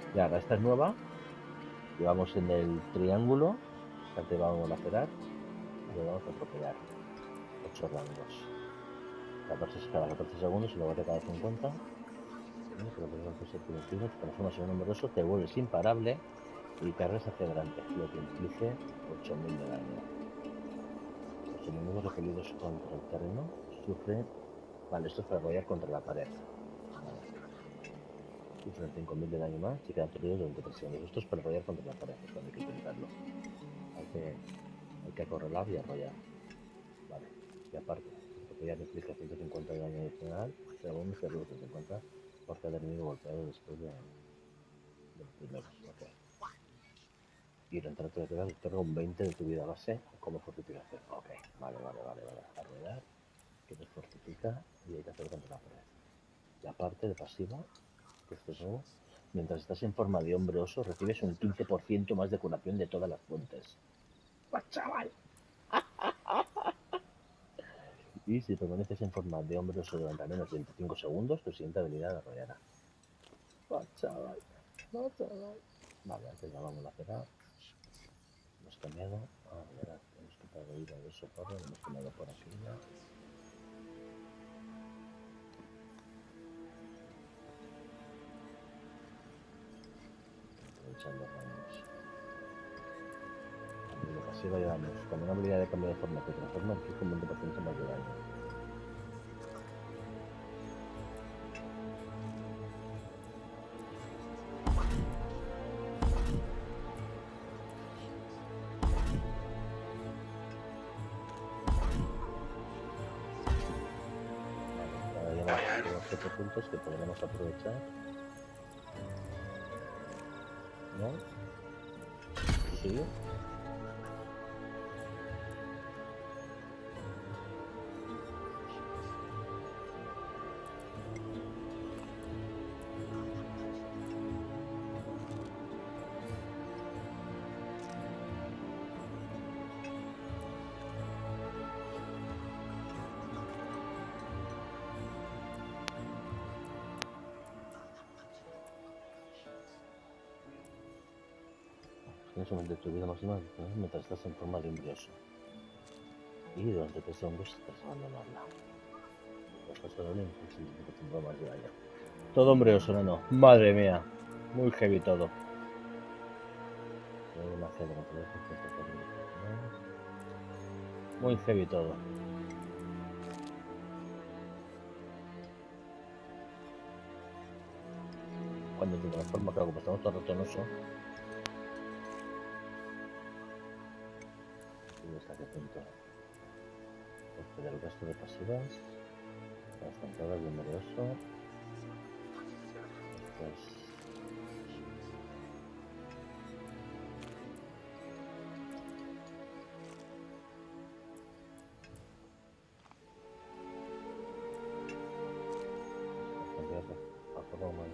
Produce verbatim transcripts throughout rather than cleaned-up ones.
Y ahora esta es nueva. Llevamos en el triángulo. Te vamos a lacerar. Y le vamos a atropellar. ocho rangos. catorce cada catorce segundos y luego de cada cincuenta. Pero los golpes equilibrados, te transformas en un numeroso, te vuelves imparable y cargas hacia adelante, lo que inflige ocho mil de daño. Los enemigos repelidos contra el terreno sufren. Vale, esto es para apoyar contra la pared. Vale. Sufren cinco mil de daño más y quedan aturdidos durante tres segundos. Esto es para arrollar contra la pared, esto hay que intentarlo. Hay que, hay que acorralar y arrollar. Vale. Y aparte, apoyar implica ciento cincuenta de daño adicional según se reduce cincuenta por cada enemigo golpeado después de, de los primeros. Okay. Y la entrada de te otorga un veinte de tu vida base como fortificación. Ok, vale, vale, vale, vale. Arrollar, que te fortifica y hay que hacer contra la pared. La parte de pasiva, que esto es nuevo, mientras estás en forma de hombre oso, recibes un quince por ciento más de curación de todas las fuentes. ¡Pues chaval! Y si permaneces en forma de hombre oso durante al menos veinticinco segundos, tu siguiente habilidad arrollará. ¡Pues chaval! ¡No, chaval! Vale, antes la vamos a cerrar. Hemos cambiado. Ah, ahora hemos quitado vida de socorro, lo hemos cambiado por aquí ya. Aprovechando rangos. Habilidad pasiva de daños. Cuando una habilidad de cambio de forma te transforma, inflige un veinte por ciento más de daño. Ahora ya tenemos siete puntos que podremos aprovechar. ¿No? Sí. Tienes un momento de tu vida máxima mientras estás en forma de embrioso. Y durante tres segundos estás abandonarla. Estás solo en un más de daño. Todo embrioso, no, no. Madre mía. Muy heavy todo. Muy heavy todo. Cuando te transforma, claro, como estamos todo el rato en oso. Y hasta qué punto. Porque del resto de pasivas, las entradas de numeroso. Estas. A forma humana.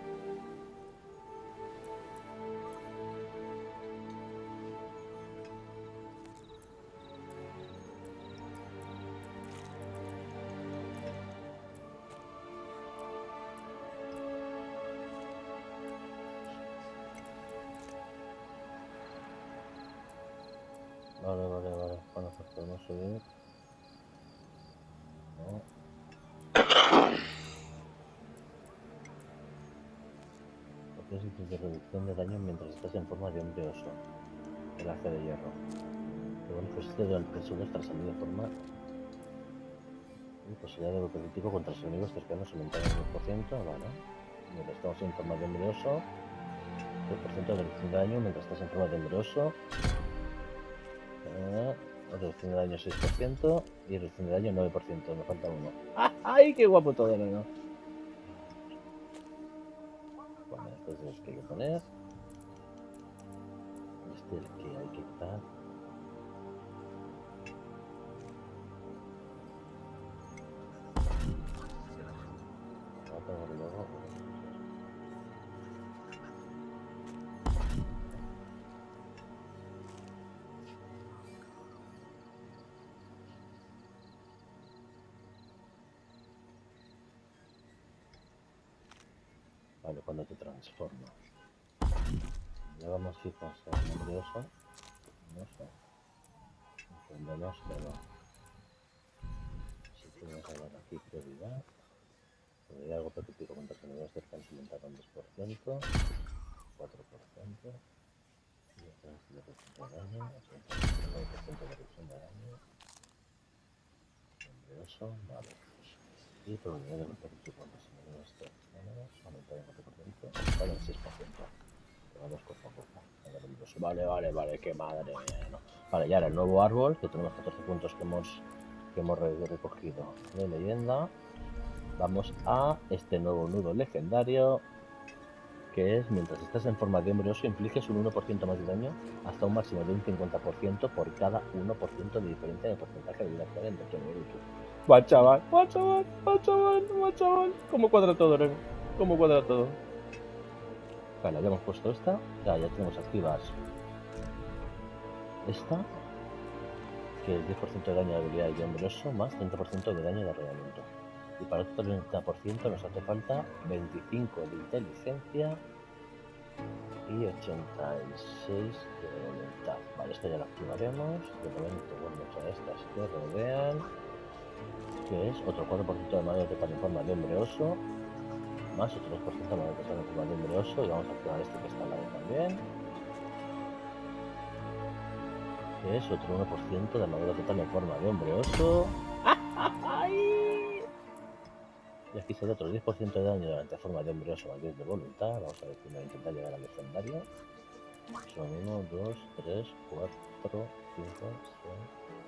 Vale, vale, vale. Bueno, pues podemos subir. No. Propósitos de reducción de daño mientras estás en forma de hombre oso. El hace de hierro. Que bueno, pues este durante tres segundos tras salir de forma. Y posibilidad de golpe crítico contra los enemigos cercanos aumentar el diez por ciento. Vale. Mientras estamos en forma de hombre oso. tres por ciento de reducción de daño mientras estás en forma de hombre oso. Eh, reducción de daño seis por ciento y reducción de daño nueve por ciento. Me falta uno. ¡Ah! ¡Ay, qué guapo todo, ¿no? Bueno, este es el que hay que poner. Este es el que hay que quitar. Luego, luego. Vale, cuando te transforma. Ya vamos fijos al nombre oso. No sé. Entendemos que no. Si podemos hablar aquí prioridad. Prioridad algo prototipo contra los enemigos cercanos aumentaron un dos por ciento. cuatro por ciento. Y entonces de reducción de daño. nueve por ciento de reducción de daño. Nombre oso. Vale. Y probabilidad de golpear tu contra los enemigos cercanos aumentar en cuatro por ciento. Aumentar en seis por ciento. Vamos poco a poco. Vale, vale, vale, qué madre mía, no. Vale, ya era el nuevo árbol, que tenemos catorce puntos que hemos, que hemos recogido de leyenda. Vamos a este nuevo nudo legendario, que es, mientras estás en forma de hombre oso, infliges un uno por ciento más de daño hasta un máximo de un cincuenta por ciento por cada uno por ciento de diferencia en el porcentaje de vida actual entre tu nivel y tú. ¡Guau, chaval! ¡Guau, chaval! ¡Guau, chaval! ¡Guau, chaval! ¿Cómo cuadra todo, Ren? ¿Cómo cuadra todo? Vale, habíamos puesto esta, ya, ya tenemos activas esta, que es diez por ciento de daño de habilidad y de hombre oso, más treinta por ciento de daño de arreglamiento. Y para este treinta por ciento nos hace falta veinticinco de inteligencia y ochenta y seis de voluntad. Vale, esto ya lo activaremos. De momento vamos a estas que rodean, que es otro cuatro por ciento de mayor de en forma de hombre oso, más otro dos por ciento de mayor de en forma de hombre oso, y vamos a activar este que está al lado también, que es otro uno por ciento de armadura total en forma de hombre oso. Y aquí se da otro diez por ciento de daño durante forma de hombre oso más diez de voluntad. Vamos a ver si voy a intentar llegar al legendario. Son uno, dos, tres, cuatro, cinco, seis.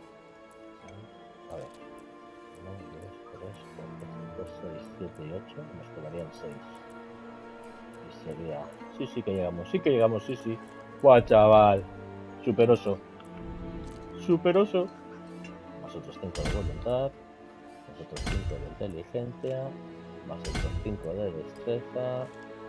A ver. uno, dos, tres, cuatro, cinco, seis, siete y ocho. Nos quedarían seis. Y sería... Sí, sí que llegamos, sí que llegamos, sí, sí. ¡Guau, chaval! Superoso. Superoso. Más otros cinco de voluntad. Más otros cinco de inteligencia. Más otros cinco de destreza.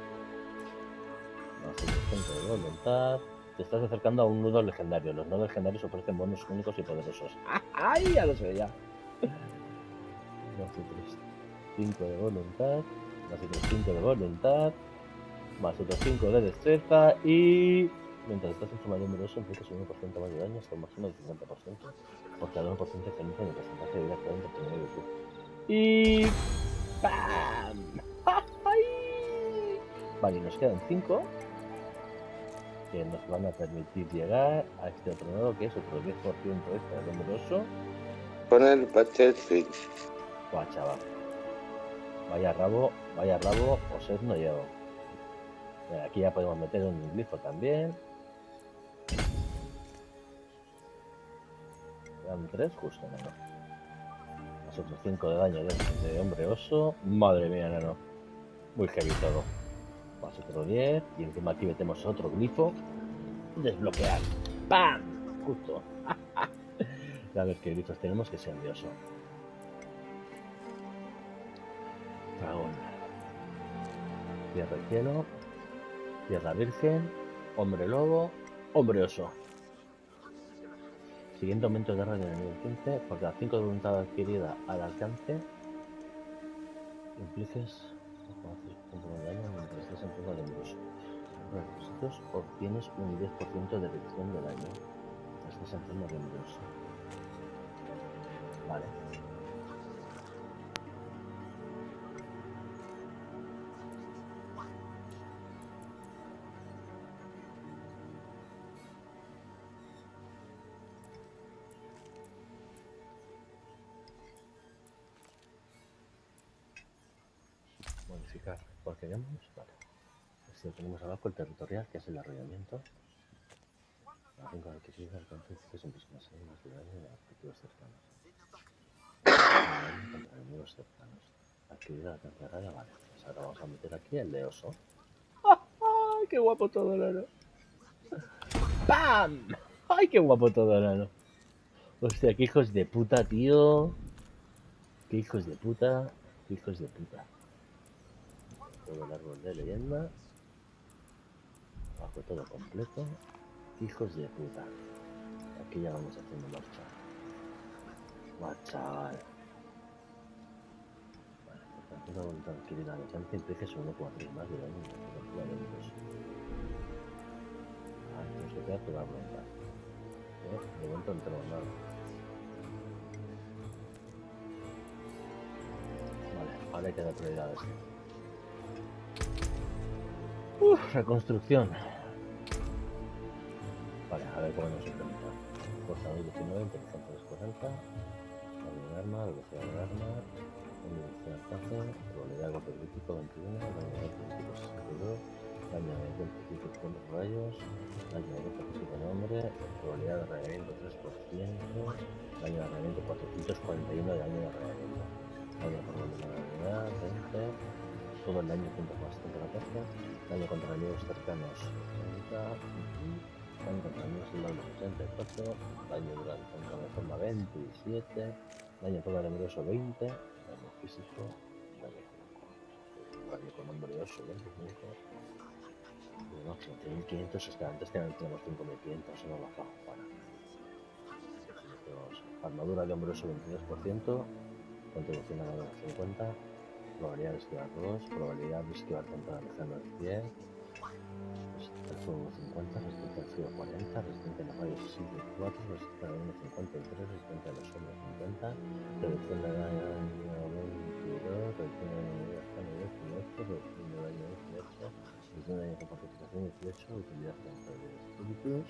Más otros cinco de voluntad. Te estás acercando a un nudo legendario. Los nudos legendarios ofrecen bonus únicos y poderosos. ¡Ay! Ya lo sé ya. Más otros cinco de voluntad. Más otros cinco de voluntad. Más otros cinco de destreza. Y... mientras estás en forma de numeroso, infliges un uno por ciento más de daño hasta un máximo del cincuenta por ciento. Por cada uno por ciento de diferencia en el porcentaje de vida actual entre tu nivel y tú. Y... ¡pam! ¡Ay! Vale, nos quedan cinco que nos van a permitir llegar a este otro nodo, que es otro diez por ciento extra de numeroso. Poner Battlefield. Guau, chaval. Vaya rabo, vaya rabo, o sed no llevo. Aquí ya podemos meter un glifo también. Quedan tres justo, ¿no? Más otros cinco de daño de, de hombre oso. Madre mía, no, no. Muy heavy todo. Más otro diez. Y encima aquí metemos otro glifo. Desbloquear. ¡Pam! Justo. A ver qué glifos tenemos que sean de oso. Dragón. Tierra y cielo. Tierra virgen. Hombre lobo. Hombre oso. Siguiente aumento de guerra en el nivel quince. Por cada cinco de voluntad adquirida al alcance. Impliques de daño mientras estés en forma de hombroso. Los requisitos obtienes un diez por ciento de reducción de daño mientras estés en forma de hombroso. Vale. Modificar. ¿Por qué queremos? Vale. Si tenemos abajo el territorial, que es el arrollamiento. La cinco adquiridas alcance que son personas más de daño de objetivos cercanos. Contra enemigos cercanos. Actividad temporal, vale. Pues ahora vamos a meter aquí el de oso. ¡Ay, qué guapo todo el oro! ¡Pam! ¡Ay, qué guapo todo el oro! Hostia, qué hijos de puta, tío. Qué hijos de puta. Qué hijos de puta. Todo el árbol de leyenda. Abajo todo completo. Hijos de puta. Aquí ya vamos haciendo marcha. Guau, chaval. Vale, por tanto, la voluntad adquirida al alcance implica un uno coma tres más de daño en la temperatura de los. velocidad que va a aumentar. ¿Eh? De momento no tenemos nada. Vale, ahora hay que dar prioridad a esto. Uf, reconstrucción. Vale, a ver cómo nos implementa. Fuerza dos diecinueve, inteligencia dos cuarenta, daño de arma, velocidad de arma, velocidad de alcance, probabilidad de golpe crítico veintiuno, daño de golpe crítico sesenta y dos, daño de golpe crítico con los rayos, daño de golpe físico de hombre, probabilidad de arreglamiento tres por ciento, daño de arreglamiento cuatrocientos cuarenta y uno de daño de arreglamiento, daño por vulnerabilidad veinte, todo el daño ciento catorce, daño contra enemigos cercanos treinta, daño contra enemigos soldados sesenta y cuatro, daño durante contra de forma veintisiete, daño todo enemigos veinte, daño físico, daño daño con hombre oso veinticinco, y máximo tres mil quinientos, es que antes teníamos cinco mil quinientos, no lo bajamos para. Armadura de hombre oso veintidós por ciento, contribución a la cincuenta, probabilidad de esquivar dos, probabilidad de esquivar contra el lejano diez, resistencia al fuego cincuenta, resistencia al frío cuarenta, resistencia a los rayos cuatro, resistencia al daño cincuenta y tres, resistencia a los hombres cincuenta, reducción de daño veintidós, reducción de daño dieciocho, reducción de daño dieciocho, reducción de daño con fortificación dieciocho, utilidad contra los espíritus,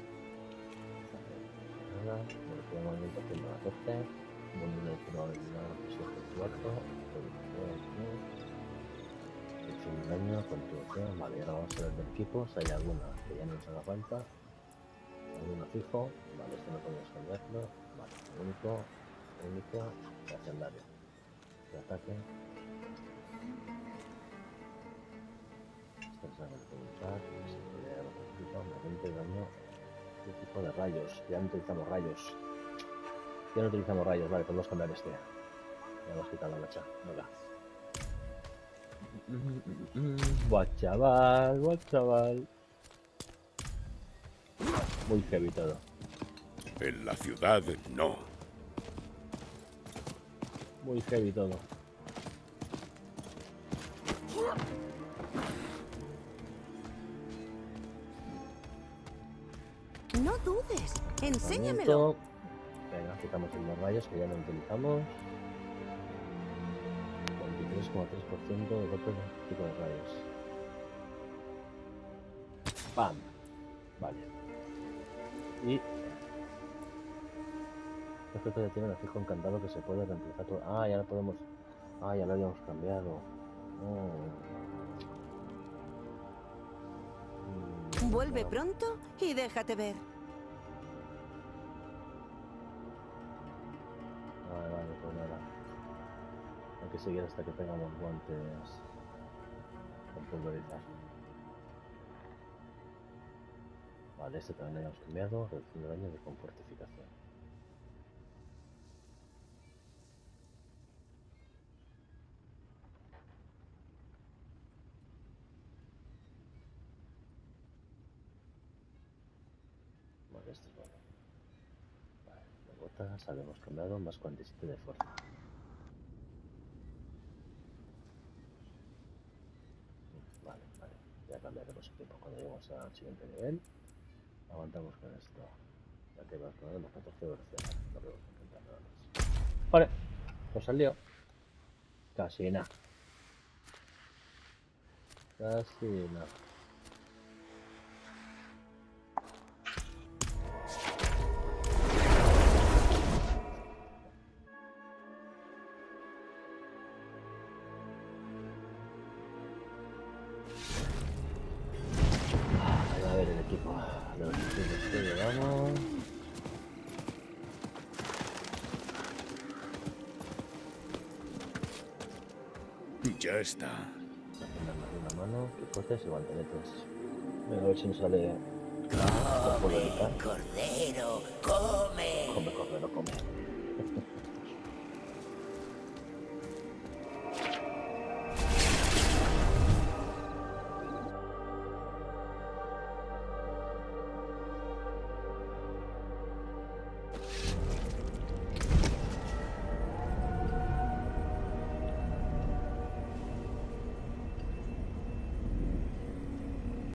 velocidad de movimiento ciento catorce, volumen de probabilidad siete cuatro, reducción de daño, contribución. Vale, ahora vamos a ver de equipos. Hay alguna que ya no nos haga falta, alguno fijo. Vale, este no podemos cambiarlo. Vale, único, único, legendario de ataque. Esto es algo de preguntar, si puede dar otro tipo, movimiento de daño, este tipo de rayos. Ya no utilizamos rayos. Ya no utilizamos rayos, vale, podemos cambiar este. Ya hemos quitado la hacha, venga. Buah, chaval, buah, chaval. Muy heavy todo. En la ciudad, no. Muy heavy todo. No dudes, enséñamelo. Venga, quitamos los rayos que ya no utilizamos. veintitrés coma tres por ciento de golpe de tipo de rayos. ¡Pam! Vale. Y... este todavía tiene un fijo encantado que se puede reemplazar todo. Ah, ya lo podemos... Ah, ya lo habíamos cambiado. Oh. Mm, Vuelve no. pronto y déjate ver. Vale, vale, pues nada. Hay que seguir hasta que tengamos guantes con pulverizar. Vale, este también lo habíamos cambiado. Reducción de daño de con fortificación. Vale, esto es bueno. Vale, de botas habíamos cambiado más cuarenta y siete de fuerza. Vale, vale. Ya cambiaremos equipo cuando lleguemos al siguiente nivel. Aguantamos con esto. Ya que vas con los catorce de velocidad. No podemos intentar nada más. Vale, pues salió. Casi nada. Casi nada. A ver el equipo. Los equipos que llevamos. Ya está. Una mano, picotes y guanteletes. A ver si nos sale. Come, cordero, come. Come, cordero, come.